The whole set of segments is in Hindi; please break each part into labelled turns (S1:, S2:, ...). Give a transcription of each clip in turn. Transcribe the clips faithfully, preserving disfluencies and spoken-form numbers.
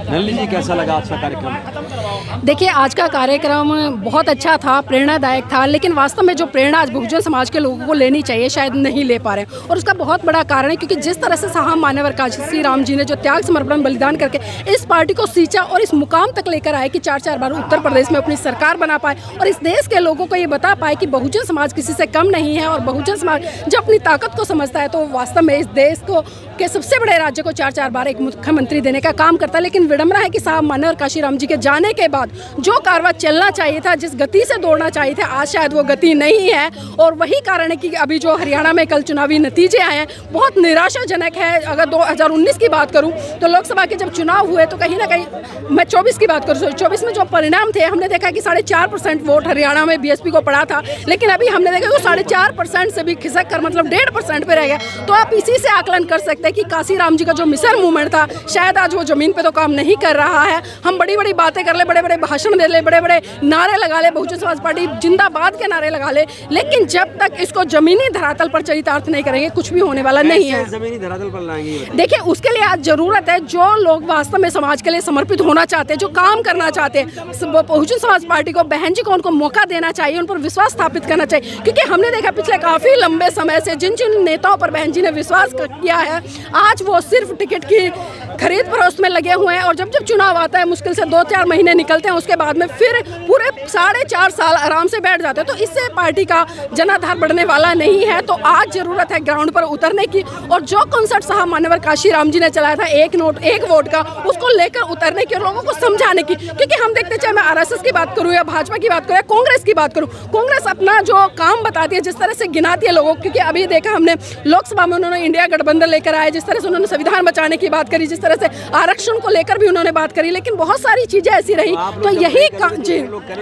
S1: नलिनी जी, कैसा लगा आज का कार्यक्रम?
S2: देखिए, आज का कार्यक्रम बहुत अच्छा था, प्रेरणादायक था, लेकिन वास्तव में जो प्रेरणा आज बहुजन समाज के लोगों को लेनी चाहिए शायद नहीं ले पा रहे हैं। और उसका बहुत बड़ा कारण है क्योंकि जिस तरह से साहब मान्यवर काशी राम जी ने जो त्याग समर्पण बलिदान करके इस पार्टी को सींचा और इस मुकाम तक लेकर आए कि चार चार बार उत्तर प्रदेश में अपनी सरकार बना पाए और इस देश के लोगों को ये बता पाए कि बहुजन समाज किसी से कम नहीं है। और बहुजन समाज जब अपनी ताकत को समझता है तो वास्तव में इस देश को के सबसे बड़े राज्य को चार चार बार एक मुख्यमंत्री देने का काम करता है। लेकिन विडंबना है कि साहब मान्यवर काशी राम जी के जाने के बाद जो कारवा चलना चाहिए था, जिस गति से दौड़ना चाहिए था, आज शायद वो गति नहीं है। और वही कारण है कि अभी जो हरियाणा में कल चुनावी नतीजे आए हैं बहुत निराशाजनक है। अगर दो हज़ार उन्नीस की बात करूं तो लोकसभा के जब चुनाव हुए तो कहीं ना कहीं मैं चौबीस की बात करूं चौबीस में जो परिणाम थे हमने देखा कि साढ़े चार परसेंट वोट हरियाणा में बीएसपी को पड़ा था। लेकिन अभी हमने देखा कि साढ़े चार परसेंट से भी खिसक कर मतलब डेढ़ परसेंट पे रह गया। तो आप इसी से आकलन कर सकते हैं कि काशी राम जी का जो मिशन मूवमेंट था शायद आज वो जमीन पे तो काम नहीं कर रहा है। हम बड़ी बड़ी बातें कर ले, बड़े बड़े भाषण दे ले, बड़े बड़े नारे लगा ले, बहुजन समाज पार्टी जिंदाबाद के नारे लगा ले, लेकिन जब तक इसको जमीनी धरातल पर चरितार्थ नहीं करेंगे कुछ भी होने वाला नहीं है।
S1: जमीनी धरातल पर लाएंगे?
S2: देखिए, उसके लिए आज जरूरत है जो लोग वास्तव में समाज के लिए समर्पित होना चाहते हैं, जो काम करना चाहते हैं, बहुजन समाज पार्टी को, बहन जी को उनको मौका देना चाहिए, उन पर विश्वास स्थापित करना चाहिए। क्योंकि हमने देखा पिछले काफी लंबे समय से जिन जिन नेताओं पर बहन जी ने विश्वास किया है आज वो सिर्फ टिकट की खरीद फरोख्त में लगे हुए हैं। और जब जब चुनाव आता है मुश्किल से दो चार महीने निकलते हैं, उसके बाद में फिर पूरे साढ़े चार साल आराम से बैठ जाते हैं। तो इससे पार्टी का जनाधार बढ़ने वाला नहीं है। तो आज जरूरत है ग्राउंड पर उतरने की और जो कॉन्सेप्ट साहब मान्यवर काशी राम जी ने चलाया था एक नोट एक वोट का, उसको लेकर उतरने की और लोगों को समझाने की। क्योंकि हम देखते चाहे मैं आरएसएस की बात करूं या भाजपा की बात करूं या कांग्रेस की बात करूं, कांग्रेस अपना जो काम बताती है, जिस तरह से गिनाती है लोगों, क्योंकि अभी देखा हमने लोकसभा में उन्होंने इंडिया गठबंधन लेकर आए, जिस तरह से उन्होंने संविधान बचाने की बात करी, जिस तरह से आरक्षण को लेकर भी उन्होंने बात करी, लेकिन बहुत सारी चीजें ऐसी रही। तो यही जी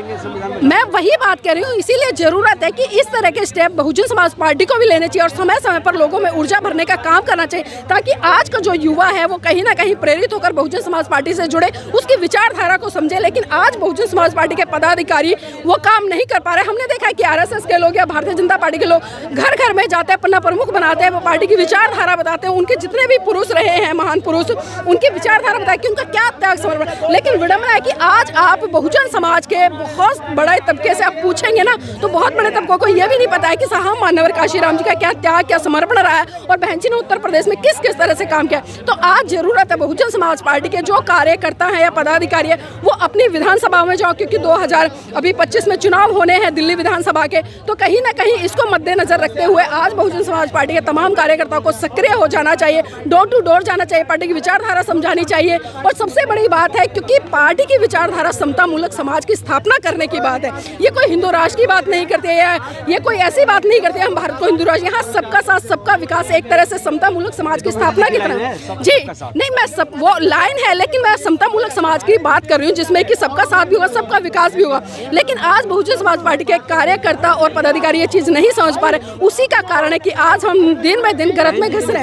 S2: मैं वही बात कर रही हूँ। इसीलिए जरूरत है कि इस तरह के स्टेप बहुजन समाज पार्टी को भी लेने चाहिए और समय समय पर लोगों में ऊर्जा भरने का काम करना चाहिए, ताकि आज का जो युवा है वो कहीं ना कहीं प्रेरित होकर बहुजन समाज पार्टी से जुड़े, उसकी विचारधारा को समझे। लेकिन आज बहुजन समाज पार्टी के पदाधिकारी वो काम नहीं कर पा रहे। हमने देखा है कि आरएसएस के लोग या भारतीय जनता पार्टी के लोग घर घर में जाते हैं, पन्ना प्रमुख बनाते हैं, वो पार्टी की विचारधारा बताते हैं, उनके जितने भी पुरुष रहे हैं महान पुरुष उनकी विचारधारा बताए कि उनका क्या त्याग समर्पण। लेकिन विडंबना है कि आज आप बहुजन समाज के बहुत बड़े तबके से आप पूछेंगे ना तो बहुत बड़े तबकों को यह भी नहीं पता है कि साहब मान्यवर काशी राम जी का क्या त्याग क्या समर्पण रहा है और बहन जी ने उत्तर प्रदेश में किस किस तरह से काम किया। तो आज जरूरत है बहुजन समाज पार्टी के जो कार्यकर्ता हैं या पदाधिकारी है वो अपनी विधानसभा में जाओ, क्योंकि दो हजार अभी पच्चीस में चुनाव होने हैं दिल्ली विधानसभा के। तो कहीं ना कहीं इसको मद्देनजर रखते हुए आज बहुजन समाज पार्टी के तमाम कार्यकर्ताओं को सक्रिय हो जाना चाहिए, डोर टू डोर जाना चाहिए, पार्टी की विचारधारा समझानी चाहिए। और सबसे बड़ी बात है क्योंकि पार्टी की विचारधारा समता मूलक समाज की स्थापना करने की बात है, ये कोई हिंदू राष्ट्र की बात नहीं करते हैं, ये कोई ऐसी बात नहीं करते हम भारत को हिंदू राष्ट्र, यहाँ सबका साथ सबका विकास एक तरह से समता मूलक समाज की स्थापना की तरह। जी नहीं, मैं सब वो लाइन है, लेकिन मैं समता मूलक समाज की बात कर रही हूँ जिसमें कि सबका साथ भी होगा, सबका विकास भी होगा। लेकिन आज बहुजन समाज पार्टी के कार्यकर्ता और पदाधिकारी ये चीज नहीं समझ पा रहे। उसी का कारण है कि आज हम दिन ब दिन गलत में घिस रहे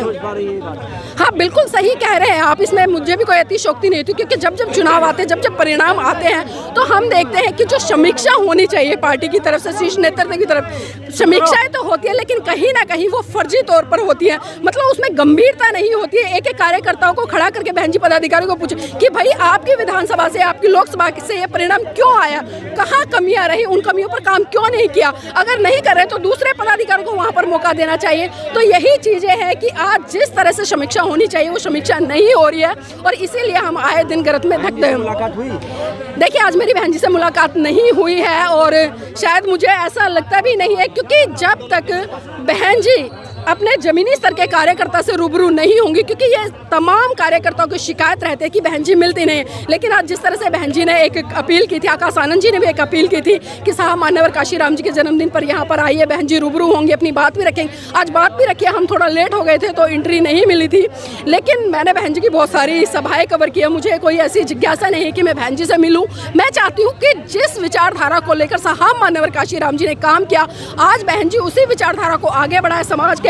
S2: हैं। हाँ, बिल्कुल सही कह रहे हैं आप, इसमें मुझे भी कोई अतिशोक्ति नहीं थी, क्योंकि जब जब चुनाव आते हैं, जब जब परिणाम आते हैं तो हम देखते हैं कि जो समीक्षा होनी चाहिए पार्टी की तरफ से, शीर्ष नेतृत्व की तरफ समीक्षाएं तो होती है, लेकिन कहीं ना कहीं वो फर्जी तौर पर होती है, मतलब उसमें गंभीरता नहीं होती है। एक एक कार्यकर्ताओं को खड़ा करके बहन जी पदाधिकारियों को पूछे कि भाई आपकी विधानसभा से, आपकी लोकसभा से ये परिणाम क्यों आया, कहाँ कमियां रही, उन कमियों पर काम क्यों नहीं किया। अगर नहीं कर रहे तो दूसरे पदाधिकारियों को वहाँ पर मौका देना चाहिए। तो यही चीजें हैं कि आज जिस तरह से समीक्षा होनी चाहिए वो समीक्षा नहीं हो रही है और इसीलिए हम आए दिन गलत में धकते हैं।
S1: मुलाकात हुई?
S2: देखिए, आज मेरी बहन जी से मुलाकात नहीं हुई है और शायद मुझे ऐसा लगता भी नहीं है, क्योंकि जब तक बहन जी अपने जमीनी स्तर के कार्यकर्ता से रूबरू नहीं होंगी, क्योंकि ये तमाम कार्यकर्ताओं की शिकायत रहती है कि बहन जी मिलती नहीं है। लेकिन आज जिस तरह से बहन जी ने एक अपील की थी, आकाश आनंद जी ने भी एक अपील की थी कि साहब मान्यवर काशी राम जी के जन्मदिन पर यहाँ पर आइए, बहन जी रूबरू होंगी, अपनी बात भी रखेंगे। आज बात भी रखी है, हम थोड़ा लेट हो गए थे तो एंट्री नहीं मिली थी, लेकिन मैंने बहन जी की बहुत सारी सभाएं कवर की है। मुझे कोई ऐसी जिज्ञासा नहीं है कि मैं बहन जी से मिलूँ। मैं चाहती हूँ कि जिस विचारधारा को लेकर साहब मान्यवर काशी राम जी ने काम किया, आज बहन जी उसी विचारधारा को आगे बढ़ाए, समाज के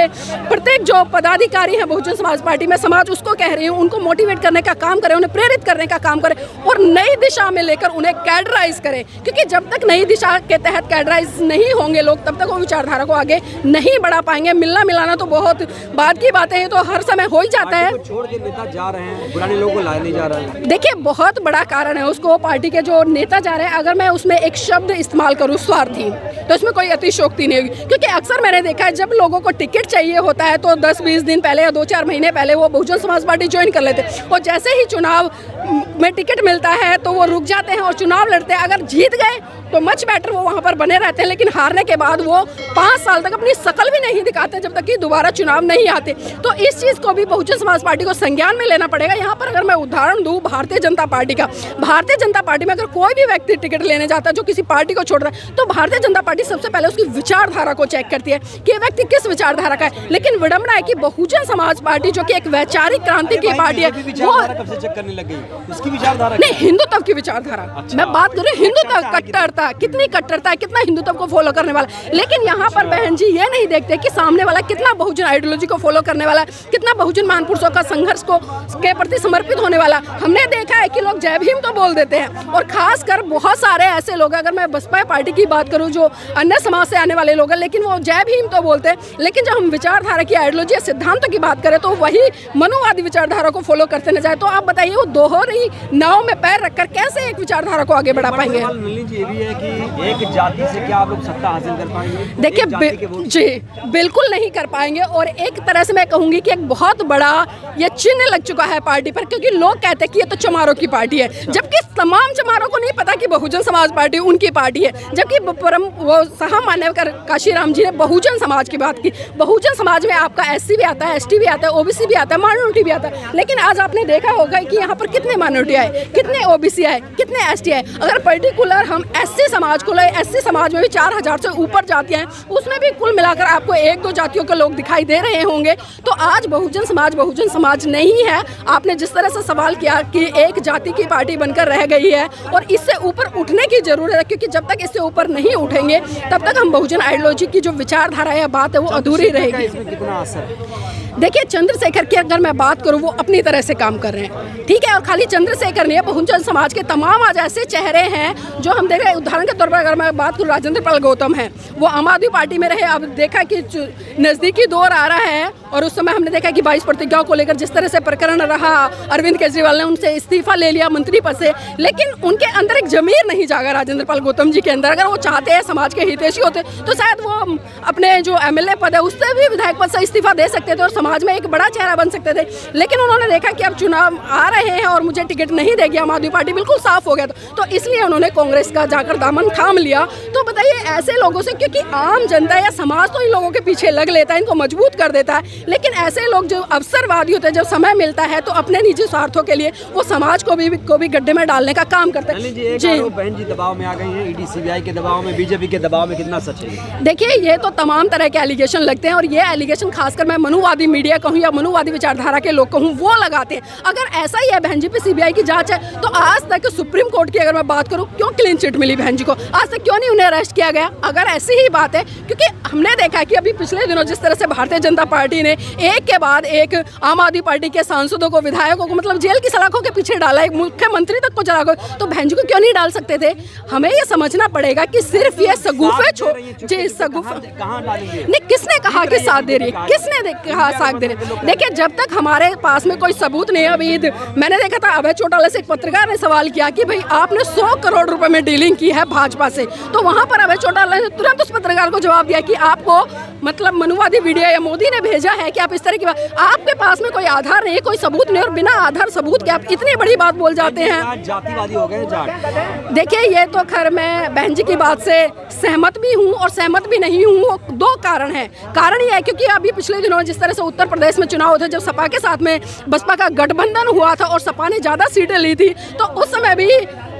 S2: के प्रत्येक जो पदाधिकारी हैं बहुजन समाज पार्टी में, समाज उसको कह रही हूँ, उनको मोटिवेट करने का काम करें, उन्हें प्रेरित करने का काम करें और नई दिशा में लेकर उन्हें कैडराइज करें, क्योंकि जब तक नई दिशा के तहत कैडराइज नहीं होंगे लोग, तब तक वो विचारधारा को आगे नहीं बढ़ा पाएंगे। मिलना मिलाना तो बहुत बाद की बातें हैं, तो हर समय हो ही जाता है।
S1: छोड़ के नेता जा रहे हैं, पुराने लोगों को लाया नहीं जा रहा है।
S2: देखिए, बहुत बड़ा कारण है उसको, पार्टी के जो नेता जा रहे हैं, अगर मैं उसमें एक शब्द इस्तेमाल करूँ स्वार्थी, तो इसमें कोई अतिशयोक्ति नहीं होगी, क्योंकि अक्सर मैंने देखा है जब लोगों को टिकट चाहिए होता है तो दस बीस दिन पहले या दो चार महीने पहले वो बहुजन समाज पार्टी ज्वाइन कर लेते हैं, और जैसे ही चुनाव में टिकट मिलता है तो वो रुक जाते हैं और चुनाव लड़ते हैं। अगर जीत गए तो मच बेटर, वो वहाँ पर बने रहते हैं, लेकिन हारने के बाद वो पाँच साल तक अपनी शकल भी नहीं दिखाते जब तक कि दोबारा चुनाव नहीं आते। तो इस चीज़ को भी बहुजन समाज पार्टी को संज्ञान में लेना पड़ेगा। यहाँ पर अगर मैं उदाहरण दूँ भारतीय जनता पार्टी का, भारतीय जनता पार्टी में अगर कोई भी व्यक्ति टिकट लेने जाता है जो किसी पार्टी को छोड़ रहा है, तो भारतीय जनता पार्टी सबसे पहले उसकी विचारधारा को चेक करती है कि ये व्यक्ति किस विचारधारा का है। लेकिन विडम्बना है कि बहुजन समाज पार्टी जो कि एक वैचारिक क्रांति की पार्टी है, वो
S1: कब से चेक करने लग गई उसकी विचारधारा
S2: नहीं, हिंदुत्व की विचारधारा। अच्छा। मैं बात करूँ हिंदुत्व, कट्टरता, कितनी कट्टरता है, कितना हिंदुत्व को फॉलो करने वाला। लेकिन यहाँ पर बहन जी ये नहीं देखते कि सामने वाला कितना बहुजन आइडियोलॉजी को फॉलो करने वाला, कितना बहुजन महापुरुषों का संघर्ष को के प्रति समर्पित होने वाला। हमने देखा है कि लोग जय भीम तो बोल देते हैं, और खासकर बहुत सारे ऐसे लोग, अगर मैं बसपा पार्टी की बात करूँ जो अन्य समाज से आने वाले लोग हैं, लेकिन वो जय भीम तो बोलते हैं, लेकिन जब हम विचारधारा की, आइडियोलॉजी या सिद्धांतों की बात करें तो वही मनुवादी विचारधारा को फॉलो करते न जाए। तो आप बताइए, वो दोहरी नाव में पैर रखकर कैसे एक विचारधारा को आगे बढ़ा पाएंगे?
S1: ये भी है कि एक जाति से क्या आप लोग सत्ता हासिल कर पाएंगे?
S2: देखिए जी, बिल्कुल नहीं कर पाएंगे। और एक तरह से मैं कहूँगी कि एक बहुत बड़ा ये चिन्ह लग चुका है पार्टी पर, क्योंकि लोग कहते हैं कि ये तो चमारों की पार्टी है, जबकि तमाम चमारों को नहीं पता कि बहुजन समाज पार्टी उनकी पार्टी है। जबकि परम वो साहा मान्यवर काशीराम जी ने बहुजन समाज की बात की। बहुजन समाज में आपका एससी भी आता है, एसटी भी आता है, ओबीसी भी आता है, माइनॉरिटी भी आता है। लेकिन आज आपने देखा होगा कि यहाँ पर कितने माइनॉरिटी आए, कितने ओबीसी आए, कितने एसटी आए। अगर पर्टिकुलर हम एससी समाज को ले, एससी समाज में भी चार हजार से ऊपर जातियां हैं, उसमें भी कुल मिलाकर आपको एक दो जातियों के लोग दिखाई दे रहे होंगे। तो आज बहुजन समाज बहुजन समाज नहीं है। आपने जिस तरह से सवाल किया कि एक जाति की पार्टी बनकर रह गई है, और इससे ऊपर उठने की जरूरत है, क्योंकि जब तक इससे ऊपर नहीं उठेंगे तब तक हम बहुजन आइडियोलॉजी की जो विचारधारा है, बात है, वो अधूरी रहेगी।
S1: कितना असर?
S2: देखिए, चंद्रशेखर की अगर मैं बात करूं, वो अपनी तरह से काम कर रहे हैं, ठीक है। और खाली चंद्रशेखर नहीं है, बहुजन समाज के तमाम आज ऐसे चेहरे हैं जो हम देख रहे हैं। उदाहरण के तौर पर अगर मैं बात करूं, राजेंद्र पाल गौतम है, वो आम आदमी पार्टी में रहे, अब देखा कि नज़दीकी दौर आ रहा है, और उस समय हमने देखा कि बाईस प्रतिज्ञाओं को लेकर जिस तरह से प्रकरण रहा, अरविंद केजरीवाल ने उनसे इस्तीफा ले लिया मंत्री पद से, लेकिन उनके अंदर एक जमीर नहीं जागा राजेंद्र पाल गौतम जी के अंदर। अगर वो चाहते हैं समाज के हितैषी होते तो शायद वो अपने जो एमएलए पद है उससे भी विधायक पद से इस्तीफा दे सकते थे और समाज में एक बड़ा चेहरा बन सकते थे। लेकिन उन्होंने देखा कि अब चुनाव आ रहे हैं और मुझे टिकट नहीं देगी आम आदमी पार्टी, बिल्कुल साफ हो गया। तो, तो इसलिए उन्होंने कांग्रेस का जाकर दामन थाम लिया। तो बताइए, ऐसे लोगों से, क्योंकि आम जनता या समाज तो इन लोगों के पीछे लग लेता है, इनको मजबूत कर देता है, लेकिन ऐसे लोग जो अवसरवादी होते हैं, जब समय मिलता है तो अपने निजी स्वार्थों के लिए वो समाज को भी को भी गड्ढे में डालने का काम करते हैं।
S1: जी, बहन जी दबाव में आ गई हैं, ईडी सीबीआई के दबाव में, बीजेपी के दबाव में, कितना सच है?
S2: देखिए, ये तो तमाम तरह के एलिगेशन लगते हैं, और ये एलिगेशन खासकर मैं मनुवादी मीडिया कहूँ या मनुवादी विचारधारा के लोग कहूँ, वो लगाते हैं। अगर ऐसा ही है बहन जी पे सीबीआई की जांच है, तो आज तक सुप्रीम कोर्ट की अगर मैं बात करूँ, क्यों क्लीन चिट मिली बहन जी को? आज तक क्यों नहीं उन्हें अरेस्ट किया गया? अगर ऐसी ही बात है, क्योंकि हमने देखा कि अभी पिछले दिनों जिस तरह से भारतीय जनता पार्टी ने एक के बाद एक आम आदमी पार्टी के सांसदों को, विधायकों को, मतलब जेल की सलाखों के पीछे डाला, एक मुख्यमंत्री तक को चला गया, तो बहन जी को क्यों नहीं डाल सकते थे? हमें ये समझना पड़ेगा कि सिर्फ ये सगुफे छोड़ जी सगुफे नहीं, किसने कहा कि साथ दे रही है? किसने कहा साथ दे रही? देखिए, जब तक हमारे पास में कोई सबूत नहीं है। अभी मैंने देखा था अभय चौटाला से एक पत्रकार ने सवाल किया कि भाई आपने सौ करोड़ रुपए में डीलिंग की है भाजपा से, तो वहां पर अभय चौटाला ने तुरंत उस पत्रकार को जवाब दिया कि आपको मतलब मनुवादी वीडियो या मोदी ने भेजा है कि आप इस तरह की बात, आपके पास में कोई आधार नहीं, कोई सबूत नहीं, और बिना आधार सबूत के आप इतनी बड़ी बात बोल जाते हैं।
S1: जातिवादी हो गए जाट।
S2: देखिए, ये तो खैर मैं बहन जी की बात से सहमत भी हूँ और सहमत भी नहीं हूँ। दो कारण है। कारण ये है क्योंकि अभी पिछले दिनों जिस तरह से उत्तर प्रदेश में चुनाव थे, जब सपा के साथ में बसपा का गठबंधन हुआ था और सपा ने ज़्यादा सीटें ली थी, तो उस समय भी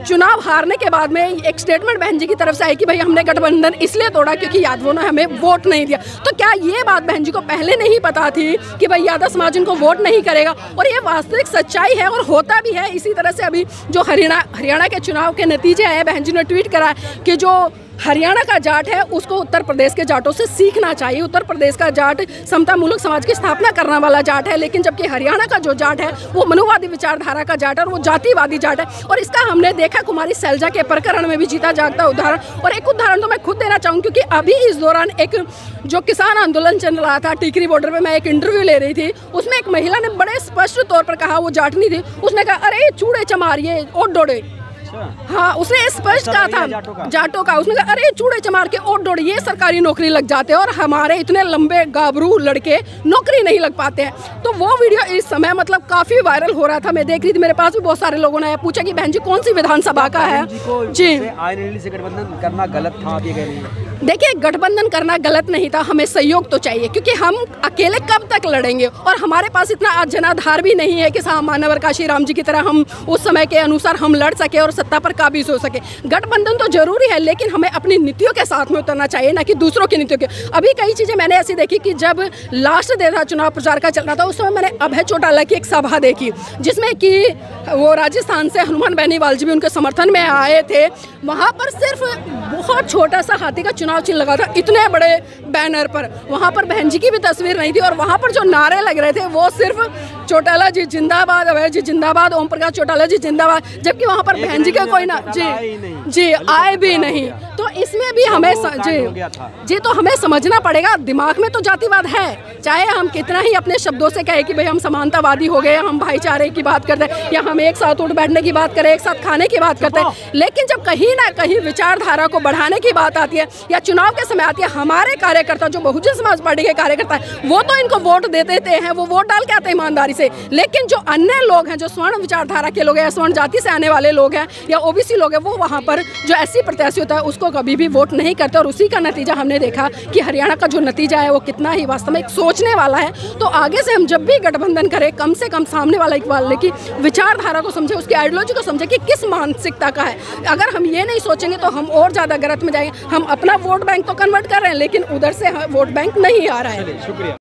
S2: चुनाव हारने के बाद में एक स्टेटमेंट बहन जी की तरफ से आई कि भाई हमने गठबंधन इसलिए तोड़ा क्योंकि यादवों ने हमें वोट नहीं दिया। तो क्या ये बात बहन जी को पहले नहीं पता थी कि भाई यादव समाज इनको वोट नहीं करेगा? और ये वास्तविक सच्चाई है और होता भी है। इसी तरह से अभी जो हरियाणा हरियाणा के चुनाव के नतीजे आए, बहन जी ने ट्वीट करा कि जो हरियाणा का जाट है उसको उत्तर प्रदेश के जाटों से सीखना चाहिए। उत्तर प्रदेश का जाट समता मूलक समाज की स्थापना करने वाला जाट है, लेकिन जबकि हरियाणा का जो जाट है वो मनुवादी विचारधारा का जाट है और वो जातिवादी जाट है। और इसका हमने देखा कुमारी सैलजा के प्रकरण में भी जीता जागता उदाहरण। और एक उदाहरण तो मैं खुद देना चाहूँ, क्योंकि अभी इस दौरान एक जो किसान आंदोलन चल रहा था टिकरी बॉर्डर पे, मैं एक इंटरव्यू ले रही थी, उसमें एक महिला ने बड़े स्पष्ट तौर पर कहा, वो जाटनी थी, उसने कहा अरे चूड़े चमार ये ओट डोड़े। हाँ, उसने स्पष्ट कहा था जाटों का, उसने कहा अरे चूड़े चमार के ओट डोड़ ये सरकारी नौकरी लग जाते हैं और हमारे इतने लंबे गाभरू लड़के नौकरी नहीं लग पाते हैं। तो वो वीडियो इस समय मतलब काफी वायरल हो रहा था, मैं देख रही थी, मेरे पास भी बहुत सारे लोगों ने पूछा कि बहन जी कौन सी विधानसभा का है जी,
S1: से गठबंधन करना गलत था, आप ये कह रही हैं?
S2: देखिए, गठबंधन करना गलत नहीं था, हमें सहयोग तो चाहिए, क्योंकि हम अकेले कब तक लड़ेंगे और हमारे पास इतना जनाधार भी नहीं है कि मानवर काशी राम जी की तरह हम उस समय के अनुसार हम लड़ सके और सत्ता पर काबिज हो सके। गठबंधन तो जरूरी है, लेकिन हमें अपनी नीतियों के साथ में उतरना चाहिए, ना कि दूसरों की नीतियों के। अभी कई चीजें मैंने ऐसी देखी कि जब लास्ट डे था चुनाव प्रचार का चल रहा था, उस समय मैंने अभय चौटाला की एक सभा देखी, जिसमें कि वो राजस्थान से हनुमान बेनीवाल जी भी उनके समर्थन में आए थे। वहाँ पर सिर्फ बहुत छोटा सा हाथी का चुनाव चिन्ह लगा था इतने बड़े बैनर पर, वहाँ पर बहन जी की भी तस्वीर नहीं थी और वहाँ पर जो नारे लग रहे थे वो सिर्फ चौटाला जी जिंदाबाद, अभय जी जिंदाबाद, ओम प्रकाश चौटाला जी जिंदाबाद, जबकि वहाँ पर बहन जी का कोई ना जी जी आए भी नहीं। तो इसमें भी हमें जी जी तो हमें समझना पड़ेगा, दिमाग में तो जातिवाद है, चाहे हम कितना ही अपने शब्दों से कहें कि भाई हम समानतावादी हो गए, हम भाईचारे की बात करते हैं या हम एक साथ उठ बैठने की बात करें, एक साथ खाने की बात करते हैं, लेकिन जब कहीं ना कहीं विचारधारा को बढ़ाने की बात आती है या चुनाव के समय आती है, हमारे कार्यकर्ता जो बहुजन समाज पार्टी के कार्यकर्ता है वो तो इनको वोट दे देते हैं, वो वोट डाल के आते हैं ईमानदारी से, लेकिन जो अन्य लोग हैं, जो स्वर्ण विचारधारा के लोग हैं, स्वर्ण जाति से आने वाले लोग हैं या ओबीसी लोग हैं, वो वहाँ पर जो एससी प्रत्याशी होता है उसको कभी भी वोट नहीं करते। और उसी का नतीजा हमने देखा कि हरियाणा का जो नतीजा है वो कितना ही वास्तव में सोचने वाला है। तो आगे से हम जब भी गठबंधन करें, कम से कम सामने वाला एक वाले की विचारधारा को समझे, उसकी आइडियोलॉजी को समझे कि किस मानसिकता का है। अगर हम ये नहीं सोचेंगे तो हम और ज़्यादा गलत में जाएंगे। हम अपना वोट बैंक तो कन्वर्ट कर रहे हैं, लेकिन उधर से वोट बैंक नहीं आ रहा है।
S1: शुक्रिया।